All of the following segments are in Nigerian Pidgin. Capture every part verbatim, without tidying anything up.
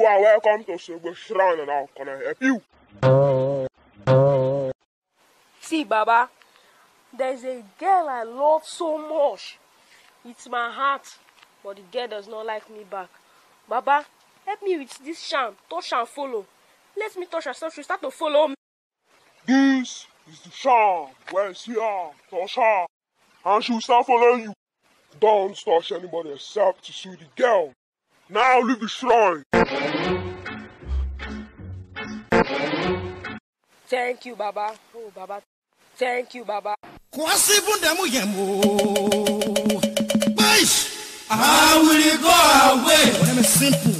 You are welcome to Sogbe Shrine and how can I help you? See, Baba, there's a girl I love so much. It's my heart, but the girl does not like me back. Baba, help me with this charm. Touch and follow. Let me touch her so she start to follow me. This is the charm. Where is she? Touch her. And she will start following you. Don't touch anybody except to see the girl. Now leave the shrine. Thank you, Baba. Oh, Baba. Thank you, Baba. How will you go away? Let me simple.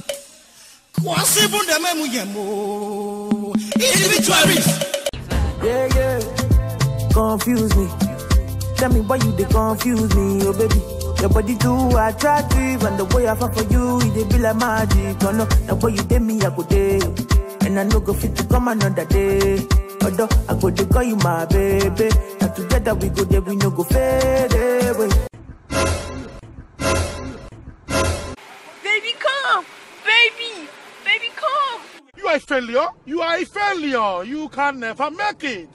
Yeah, yeah. Confuse me. Tell me why you they confuse me, oh baby. Your body too attractive, and the way I fall for you, it they be like magic. Oh no, the way you did me, I go day, and I no go fit to come another day. Although I go to call you my baby, and together we go there, we no go fade away. Baby, come! Baby! Baby, come! You are a failure. You are a failure. You can never make it.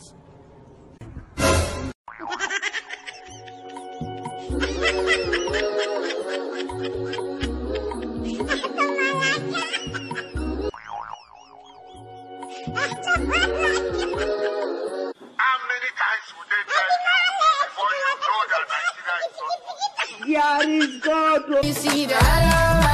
How many times would they test you before you know that Nigeria is not? Yeah, it's God. You see that?